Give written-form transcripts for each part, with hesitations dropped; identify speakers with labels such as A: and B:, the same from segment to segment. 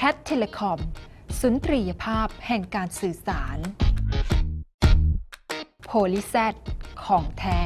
A: Cat Telecom สุนทรียภาพแห่งการสื่อสาร Polyset ของแท้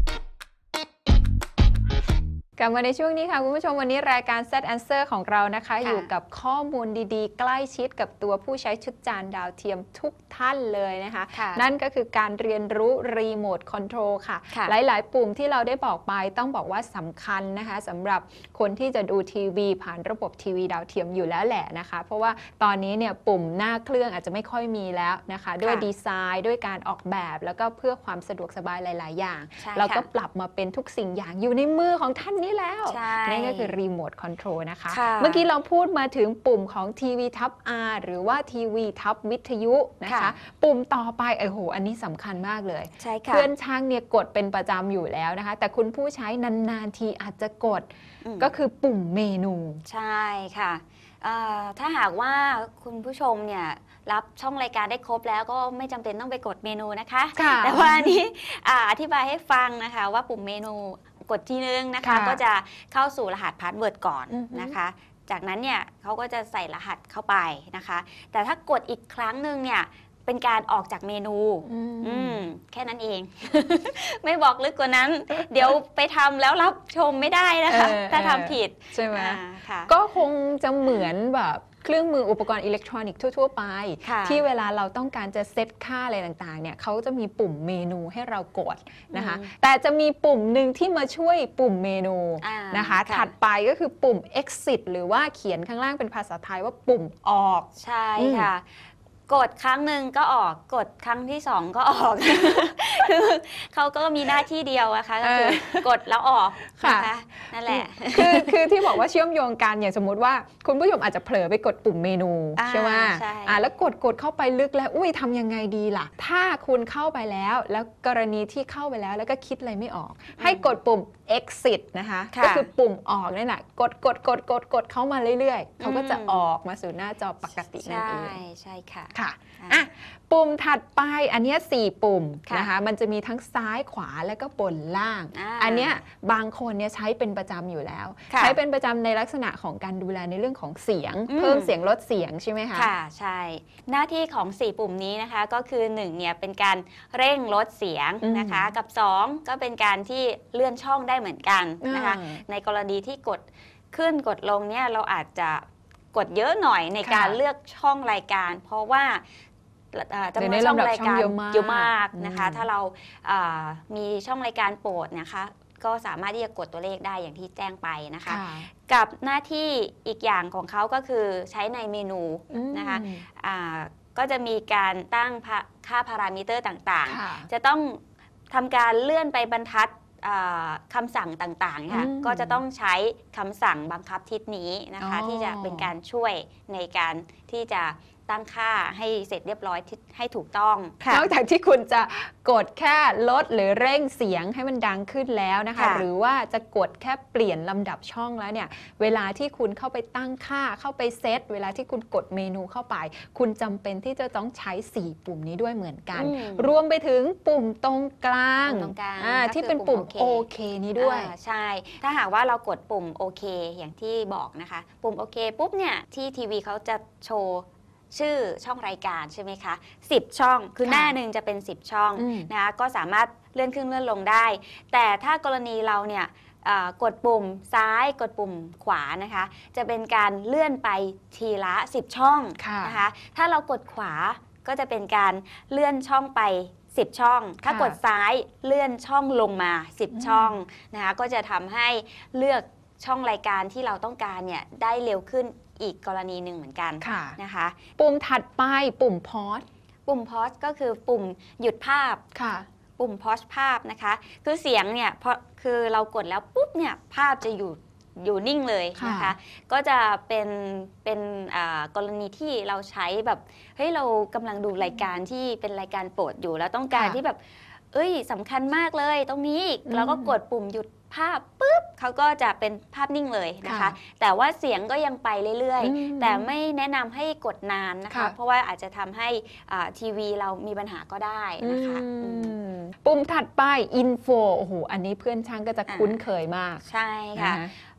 A: กลับมาในช่วงนี้ค่ะคุณผู้ชมวันนี้รายการ Set Answer ของเรานะคะอยู่กับข้อมูลดีๆใกล้ชิดกับตัวผู้ใช้ชุดจานดาวเทียมทุกท่านเลยนะคะนั่นก็คือการเรียนรู้รีโมทคอนโทรลค่ะหลายๆปุ่มที่เราได้บอกไปต้องบอกว่าสำคัญนะคะสำหรับคนที่จะดูทีวีผ่านระบบทีวีดาวเทียมอยู่แล้วแหละนะคะเพราะว่าตอนนี้เนี่ยปุ่มหน้าเครื่องอาจจะไม่ค่อยมีแล้วนะคะด้วยดีไซน์ด้วยการออกแบบแล้วก็เพื่อความสะดวกสบายหลายๆอย่างเราก็ปรับมาเป็นทุกสิ่งอย่างอยู่ในมือของท่านนี่แล้วนั่นก็คือรีโมทคอนโทรลนะคะเมื่อกี้เราพูดมาถึงปุ่มของทีวีทับ R หรือว่าทีวีทับวิทยุนะคะปุ่มต่อไปอันนี้สำคัญมากเลยเพื่อนช่างเนี่ยกดเป็นประจำอยู่แล้วนะคะแต่คุณผู้ใช้นานๆทีอาจจะกดก็คือปุ่มเมนู
B: ใช่ค่ะถ้าหากว่าคุณผู้ชมเนี่ยรับช่องรายการได้ครบแล้วก็ไม่จำเป็นต้องไปกดเมนูนะคะแต่ว่านี้อธิบายให้ฟังนะคะว่าปุ่มเมนูกดทีนึงนะคะก็จะเข้าสู่รหัสพาสเวิร์ดก่อนนะคะจากนั้นเนี่ยเขาก็จะใส่รหัสเข้าไปนะคะแต่ถ้ากดอีกครั้งหนึ่งเนี่ยเป็นการออกจากเมนูแค่นั้นเอง ไม่บอกลึกกว่านั้น เดี๋ยวไปทำแล้วรับชมไม่ได้นะคะถ้าทำผิด
A: ใช่ไหมก็คงจะเหมือนแบบเครื่องมืออุปกรณ์อิเล็กทรอนิกส์ทั่วๆไปที่เวลาเราต้องการจะเซตค่าอะไรต่างๆเนี่ยเขาจะมีปุ่มเมนูให้เรากดนะคะแต่จะมีปุ่มหนึ่งที่มาช่วยปุ่มเมนูนะคะถัดไปก็คือปุ่ม exit หรือว่าเขียนข้างล่างเป็นภาษาไทยว่าปุ่มออก
B: ใช่ค่ะกดครั้งหนึ่งก็ออกกดครั้งที่สองก็ออก คือเขาก็มีหน้าที่เดียวนะคะก็คือกดแล้วออกนะคะนั่นแหละ
A: คือที่บอกว่าเชื่อมโยงกันอย่างสมมติว่าคุณผู้ชมอาจจะเผลอไปกดปุ่มเมนูใช่ไหมแล้วกดเข้าไปลึกแล้วทำยังไงดีล่ะถ้าคุณเข้าไปแล้วกรณีที่เข้าไปแล้วก็คิดอะไรไม่ออกให้กดปุ่ม exit นะคะก็คือปุ่มออกนี่แหละกดเข้ามาเรื่อยๆเขาก็จะออกมาสู่หน้าจอปกตินั่นเอง
B: ใช่ค่ะ
A: ปุ่มถัดไปอันนี้4ปุ่มนะคะมันจะมีทั้งซ้ายขวาและก็บนล่างอันนี้บางคนเนี่ยใช้เป็นประจำอยู่แล้วใช้เป็นประจำในลักษณะของการดูแลในเรื่องของเสียงเพิ่มเสียงลดเสียงใช่ไหมคะ
B: ค่ะใช่หน้าที่ของ4ปุ่มนี้นะคะก็คือ1เนี่ยเป็นการเร่งลดเสียงนะคะกับ2ก็เป็นการที่เลื่อนช่องได้เหมือนกันนะคะในกรณีที่กดขึ้นกดลงเนี่ยเราอาจจะกดเยอะหน่อยในการเลือกช่องรายการเพราะว่าจำนวนช่องรายการเยอะมากนะคะถ้าเรามีช่องรายการโปรดนะคะก็สามารถที่จะกดตัวเลขได้อย่างที่แจ้งไปนะคะกับหน้าที่อีกอย่างของเขาก็คือใช้ในเมนูนะคะก็จะมีการตั้งค่าพารามิเตอร์ต่างๆจะต้องทำการเลื่อนไปบรรทัดคำสั่งต่างๆค่ะก็จะต้องใช้คำสั่งบังคับทิศนี้นะคะที่จะเป็นการช่วยในการที่จะตั้งค่าให้เสร็จเรียบร้อยให้ถูกต้อง
A: นอกจากที่คุณจะกดแค่ลดหรือเร่งเสียงให้มันดังขึ้นแล้วนะคะหรือว่าจะกดแค่เปลี่ยนลำดับช่องแล้วเนี่ยเวลาที่คุณเข้าไปตั้งค่าเข้าไปเซตเวลาที่คุณกดเมนูเข้าไปคุณจำเป็นที่จะต้องใช้4ปุ่มนี้ด้วยเหมือนกันรวมไปถึงปุ่มตรงกลางที่เป็นปุ่มโอเคนี้ด้วย
B: ใช่ถ้าหากว่าเรากดปุ่มโอเคอย่างที่บอกนะคะปุ่มโอเคปุ๊บเนี่ยที่ทีวีเขาจะโชว์ชื่อช่องรายการใช่ไหมคะ10ช่องคือหน้าหนึ่งจะเป็น10ช่องนะคะก็สามารถเลื่อนขึ้นเลื่อนลงได้แต่ถ้ากรณีเราเนี่ยกดปุ่มซ้ายกดปุ่มขวานะคะจะเป็นการเลื่อนไปทีละ10ช่องนะคะถ้าเรากดขวาก็จะเป็นการเลื่อนช่องไป10ช่องถ้ากดซ้ายเลื่อนช่องลงมา10ช่องนะคะก็จะทำให้เลือกช่องรายการที่เราต้องการเนี่ยได้เร็วขึ้นอีกกรณีหนึ่งเหมือนกันนะคะ
A: ปุ่มถัดไปปุ่มพอ
B: สก็คือปุ่มหยุดภาพปุ่มพอสภาพนะคะคือเสียงเนี่ยพอคือเรากดแล้วปุ๊บเนี่ยภาพจะอยู่นิ่งเลยนะคะก็จะเป็นกรณีที่เราใช้แบบเฮ้ยเรากำลังดูรายการที่เป็นรายการโปรดอยู่แล้วต้องการที่แบบสำคัญมากเลยตรงนี้แล้วก็กดปุ่มหยุดภาพปุ๊บเขาก็จะเป็นภาพนิ่งเลยนะคะแต่ว่าเสียงก็ยังไปเรื่อยๆแต่ไม่แนะนำให้กดนานนะคะเพราะว่าอาจจะทำให้ทีวีเรามีปัญหาก็ได้นะคะ
A: ปุ่มถัดไป Info อันนี้เพื่อนช่างก็จะคุ้นเคยมาก
B: ใช่ค่ะ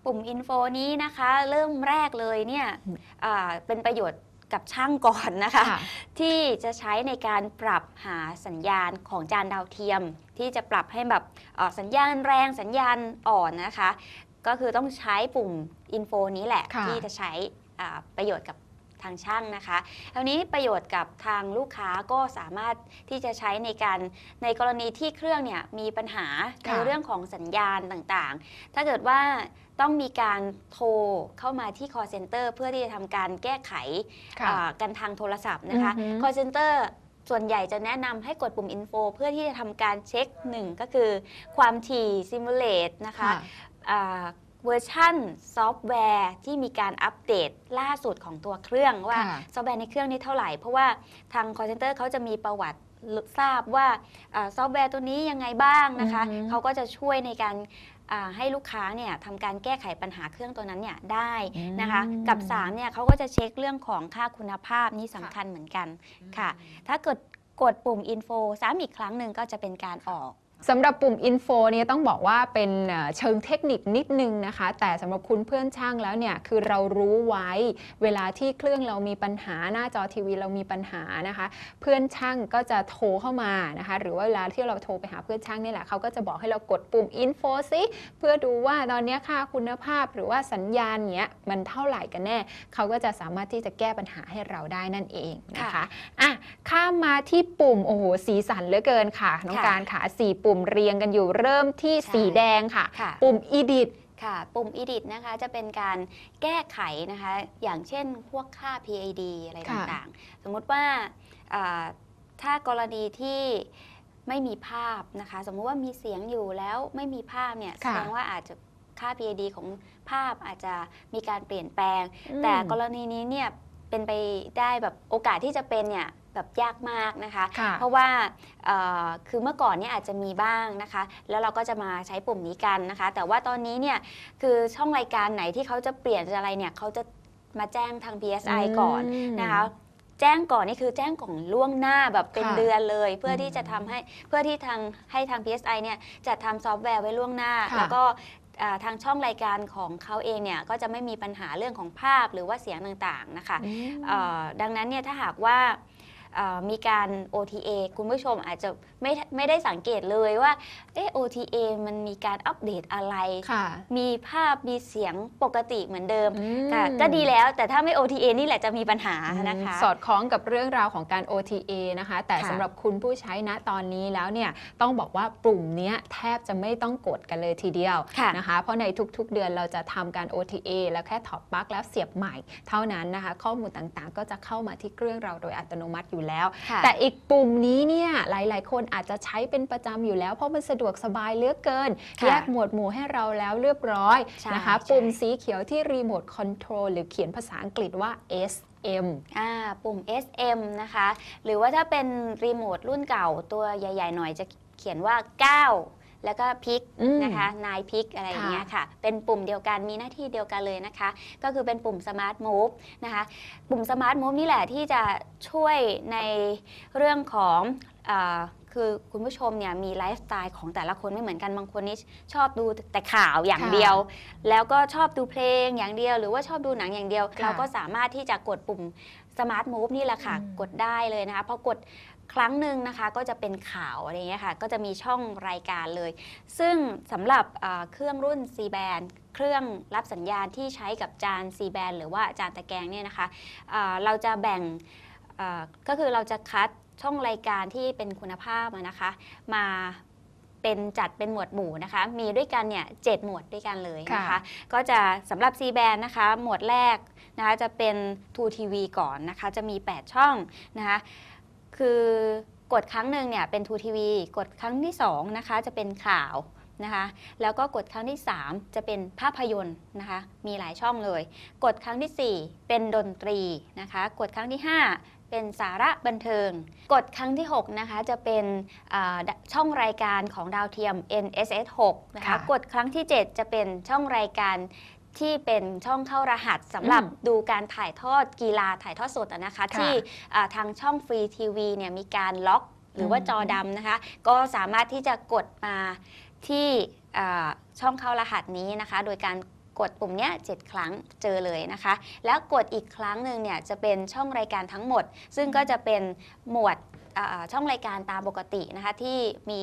B: ปุ่มอินโฟนี้นะคะเริ่มแรกเลยเนี่ยเป็นประโยชน์กับช่างก่อนนะคะที่จะใช้ในการปรับหาสัญญาณของจานดาวเทียมที่จะปรับให้แบบสัญญาณแรงสัญญาณอ่อนนะคะก็คือต้องใช้ปุ่มอินโฟนี้แหละที่จะใช้ประโยชน์กับทางช่างนะคะคราวนี้ประโยชน์กับทางลูกค้าก็สามารถที่จะใช้ในกรณีที่เครื่องเนี่ยมีปัญหาในเรื่องของสัญญาณต่างๆถ้าเกิดว่าต้องมีการโทรเข้ามาที่ call center เพื่อที่จะทำการแก้ไขกันทางโทรศัพท์นะคะ call center ส่วนใหญ่จะแนะนำให้กดปุ่ม info เพื่อที่จะทำการเช็คหนึ่งก็คือความถี่ simulate นะคะเวอร์ชันซอฟต์แวร์ที่มีการอัปเดตล่าสุดของตัวเครื่องว่าซอฟต์แวร์ในเครื่องนี้เท่าไหร่เพราะว่าทาง call center เขาจะมีประวัติทราบว่าซอฟต์แวร์ตัวนี้ยังไงบ้างนะคะเขาก็จะช่วยในการให้ลูกค้าเนี่ยทำการแก้ไขปัญหาเครื่องตัวนั้นเนี่ยได้นะคะกับ3เนี่ยเขาก็จะเช็คเรื่องของค่าคุณภาพนี่สำคัญเหมือนกันค่ะถ้าเกิดกดปุ่ม info ซ้ำอีกครั้งหนึ่งก็จะเป็นการออก
A: สำหรับปุ่ม Info เนี่ยต้องบอกว่าเป็นเชิงเทคนิคนิดนึงนะคะแต่สำหรับคุณเพื่อนช่างแล้วเนี่ยคือเรารู้ไว้เวลาที่เครื่องเรามีปัญหาหน้าจอทีวีเรามีปัญหานะคะเพื่อนช่างก็จะโทรเข้ามานะคะหรือว่าเวลาที่เราโทรไปหาเพื่อนช่างนี่แหละเขาก็จะบอกให้เรากดปุ่ม Info ซิเพื่อดูว่าตอนนี้ค่าคุณภาพหรือว่าสัญญาณเนี้ยมันเท่าไหร่กันแน่เขาก็จะสามารถที่จะแก้ปัญหาให้เราได้นั่นเองนะคะข้ามมาที่ปุ่มโอ้โหสีสันเหลือเกินค่ะน้องการค่ะ4 ปุ่มเรียงกันอยู่เริ่มที่สีแดงค่ะปุ่ม Edit
B: ค่ะปุ่ม Edit นะคะจะเป็นการแก้ไขนะคะอย่างเช่นพวกค่า PID อะไรต่างๆสมมุติว่าถ้ากรณีที่ไม่มีภาพนะคะสมมุติว่ามีเสียงอยู่แล้วไม่มีภาพเนี่ยแสดงว่าอาจจะค่า PID ของภาพอาจจะมีการเปลี่ยนแปลงแต่กรณีนี้เนี่ยเป็นไปได้แบบโอกาสที่จะเป็นเนี่ยแบบยากมากนะคะเพราะว่าคือเมื่อก่อนเนี่ยอาจจะมีบ้างนะคะแล้วเราก็จะมาใช้ปุ่มนี้กันนะคะแต่ว่าตอนนี้เนี่ยคือช่องรายการไหนที่เขาจะเปลี่ยนอะไรเนี่ยเขาจะมาแจ้งทาง PSI ก่อนนะคะแจ้งก่อนนี่คือแจ้งก่อนล่วงหน้าแบบเป็นเดือนเลยเพื่อที่จะทำให้ทาง PSI เนี่ยจัดทำซอฟต์แวร์ไว้ล่วงหน้าแล้วก็ทางช่องรายการของเขาเองเนี่ยก็จะไม่มีปัญหาเรื่องของภาพหรือว่าเสียงต่างๆนะคะดังนั้นเนี่ยถ้าหากว่ามีการ OTA คุณผู้ชมอาจจะไม่ได้สังเกตเลยว่าOTA มันมีการอัปเดตอะไรมีภาพมีเสียงปกติเหมือนเดิมก็ดีแล้วแต่ถ้าไม่ OTA นี่แหละจะมีปัญหานะคะ
A: สอดคล้องกับเรื่องราวของการ OTA นะคะแต่สำหรับคุณผู้ใช้ณตอนนี้แล้วเนี่ยต้องบอกว่าปุ่มนี้แทบจะไม่ต้องกดกันเลยทีเดียวนะคะเพราะในทุกๆเดือนเราจะทำการ OTA แล้วแค่ถอดปลั๊กแล้วเสียบใหม่เท่านั้นนะคะข้อมูลต่างๆก็จะเข้ามาที่เครื่องเราโดยอัตโนมัติอยู่แล้วแต่อีกปุ่มนี้เนี่ยหลายๆคนอาจจะใช้เป็นประจำอยู่แล้วเพราะมันสะดวกสบายเหลือเกินแยกหมวดหมู่ให้เราแล้วเรียบร้อยนะคะปุ่มสีเขียวที่รีโมทคอนโทรลหรือเขียนภาษาอังกฤษว่า SM
B: ปุ่ม SM นะคะหรือว่าถ้าเป็นรีโมทรุ่นเก่าตัวใหญ่ๆหน่อยจะเขียนว่า 9แล้วก็พิกนะคะนายพิกอะไรอย่างเงี้ยค่ะเป็นปุ่มเดียวกันมีหน้าที่เดียวกันเลยนะคะก็คือเป็นปุ่ม Smart Move นะคะปุ่ม Smart Move นี่แหละที่จะช่วยในเรื่องของคือคุณผู้ชมเนี่ยมีไลฟ์สไตล์ของแต่ละคนไม่เหมือนกันบางคนนี่ชอบดูแต่ข่าวอย่างเดียวแล้วก็ชอบดูเพลงอย่างเดียวหรือว่าชอบดูหนังอย่างเดียวเราก็สามารถที่จะกดปุ่ม Smart Move นี่แหละค่ะกดได้เลยนะคะพอกดครั้งหนึ่งนะคะก็จะเป็นข่าวอะไรเงี้ยค่ะก็จะมีช่องรายการเลยซึ่งสำหรับเครื่องรุ่น C band เครื่องรับสัญญาณที่ใช้กับจาน C band หรือว่าจานตะแกรงเนี่ยนะคะเราจะแบ่งก็คือเราจะคัดช่องรายการที่เป็นคุณภาพนะคะมาเป็นจัดเป็นหมวดหมู่นะคะมีด้วยกันเนี่ย7หมวดด้วยกันเลยนะคะก็จะสำหรับ C band นะคะหมวดแรกนะคะจะเป็น 2 TV ก่อนนะคะจะมี8ช่องนะคะคือกดครั้งหนึ่งเนี่ยเป็น 2 TV กดครั้งที่2นะคะจะเป็นข่าวนะคะแล้วก็กดครั้งที่3จะเป็นภาพยนตร์นะคะมีหลายช่องเลยกดครั้งที่4เป็นดนตรีนะคะกดครั้งที่5เป็นสาระบันเทิงกดครั้งที่6นะคะจะเป็นช่องรายการของดาวเทียม NSS 6นะคะกดครั้งที่7จะเป็นช่องรายการที่เป็นช่องเข้ารหัสสำหรับดูการถ่ายทอดกีฬาถ่ายทอดสดนะคะที่ทางช่องฟรีทีวีเนี่ยมีการล็อกหรือว่าจอดำนะคะก็สามารถที่จะกดมาที่ช่องเข้ารหัสนี้นะคะโดยการกกดปุ่มเนี้ย7 ครั้งเจอเลยนะคะแล้วกดอีกครั้งหนึ่งเนี่ยจะเป็นช่องรายการทั้งหมดซึ่งก็จะเป็นหมวดช่องรายการตามปกตินะคะที่มี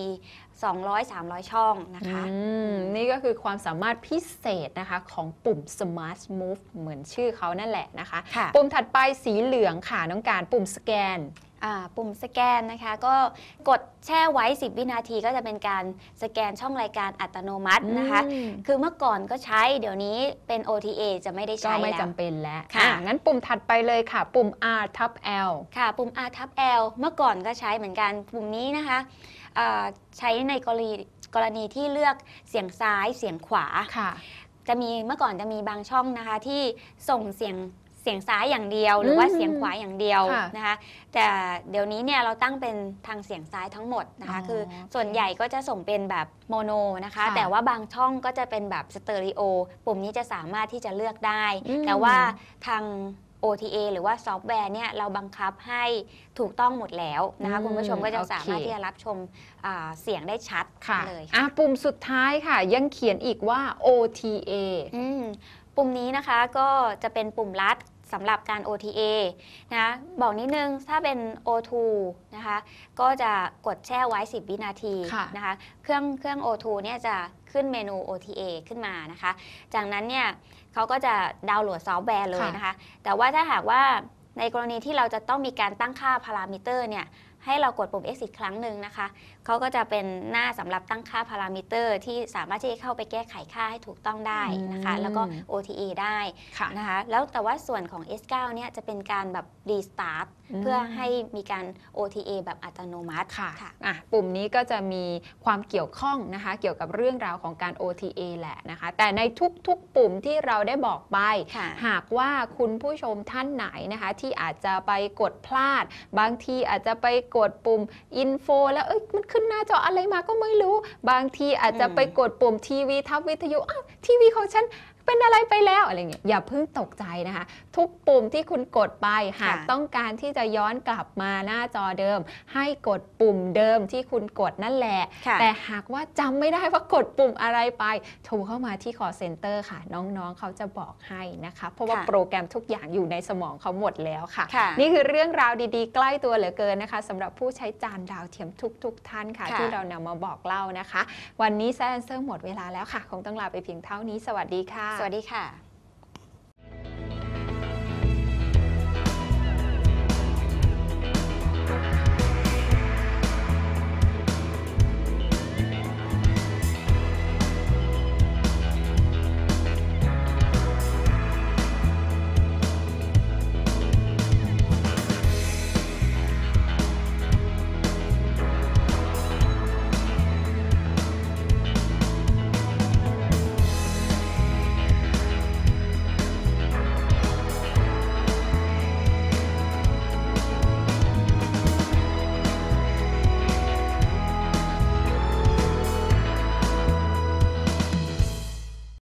B: 200-300 ช่องนะคะ
A: นี่ก็คือความสามารถพิเศษนะคะของปุ่ม Smart Move เหมือนชื่อเขานั่นแหละนะคะปุ่มถัดไปสีเหลืองค่ะน้องการปุ่มสแกน
B: ปุ่มสแกนนะคะก็กดแช่ไว้10 วินาทีก็จะเป็นการสแกนช่องรายการอัตโนมัตินะคะคือเมื่อก่อนก็ใช้เดี๋ยวนี้เป็น OTA จะไม่ได้ใช้แล้ว
A: ก็ไม่จำเป็นแล้วงั้นปุ่มถัดไปเลยค่ะปุ่ม R ทับ L
B: ค่ะปุ่ม R ทับ L เมื่อก่อนก็ใช้เหมือนกันปุ่มนี้นะคะใช้ในกรณีที่เลือกเสียงซ้ายเสียงขวาจะมีเมื่อก่อนจะมีบางช่องนะคะที่ส่งเสียงซ้ายอย่างเดียวหรือว่าเสียงขวาอย่างเดียวนะคะแต่เดี๋ยวนี้เนี่ยเราตั้งเป็นทางเสียงซ้ายทั้งหมดนะคะคือส่วนใหญ่ก็จะส่งเป็นแบบโมโนนะคะแต่ว่าบางช่องก็จะเป็นแบบสเตอริโอปุ่มนี้จะสามารถที่จะเลือกได้แต่ว่าทาง OTA หรือว่าซอฟต์แวร์เนี่ยเราบังคับให้ถูกต้องหมดแล้วนะคะคุณผู้ชมก็จะสามารถที่จะรับชมเสียงได้ชัดเลย
A: ปุ่มสุดท้ายค่ะยังเขียนอีกว่า OTA
B: ปุ่มนี้นะคะก็จะเป็นปุ่มลัดสำหรับการ OTA นะบอกนิดนึงถ้าเป็น O2 นะคะก็จะกดแช่ไว้ 10 วินาทีนะคะเครื่อง O2 เนี่ยจะขึ้นเมนู OTA ขึ้นมานะคะจากนั้นเนี่ยเขาก็จะดาวน์โหลดซอฟต์แวร์เลยนะคะแต่ว่าถ้าหากว่าในกรณีที่เราจะต้องมีการตั้งค่าพารามิเตอร์เนี่ยให้เรากดปุ่ม X อีกครั้งหนึ่งนะคะเขาก็จะเป็นหน้าสำหรับตั้งค่าพารามิเตอร์ที่สามารถที่จะเข้าไปแก้ไขค่าให้ถูกต้องได้นะคะแล้วก็ OTA ได้นะคะแล้วแต่ว่าส่วนของ S9 เนี่ยจะเป็นการแบบ Restart เพื่อให้มีการ OTA แบบอัตโนมัติ
A: ค่ะปุ่มนี้ก็จะมีความเกี่ยวข้องนะคะเกี่ยวกับเรื่องราวของการ OTA แหละนะคะแต่ในทุกๆปุ่มที่เราได้บอกไปหากว่าคุณผู้ชมท่านไหนนะคะที่อาจจะไปกดพลาดบางทีอาจจะไปกดปุ่ม Info แล้วมันขึ้นหน้าจออะไรมาก็ไม่รู้บางทีอาจจะไปกดปุ่มทีวีทับวิทยุทีวีของฉันเป็นอะไรไปแล้วอะไรเงี้ยอย่าเพิ่งตกใจนะคะทุกปุ่มที่คุณกดไปหากต้องการที่จะย้อนกลับมาหน้าจอเดิมให้กดปุ่มเดิมที่คุณกดนั่นแหละแต่หากว่าจำไม่ได้ว่ากดปุ่มอะไรไปโทรเข้ามาที่ call center ค่ะน้องๆเขาจะบอกให้นะคะเพราะว่าโปรแกรมทุกอย่างอยู่ในสมองเขาหมดแล้วค่ะนี่คือเรื่องราวดีๆใกล้ตัวเหลือเกินนะคะสำหรับผู้ใช้จานดาวเทียมทุกท่านค่ะที่เรานำมาบอกเล่านะคะวันนี้แซนเซอร์หมดเวลาแล้วค่ะคงต้องลาไปเพียงเท่านี้สวัสดีค่ะ
B: สวัสดีค่ะ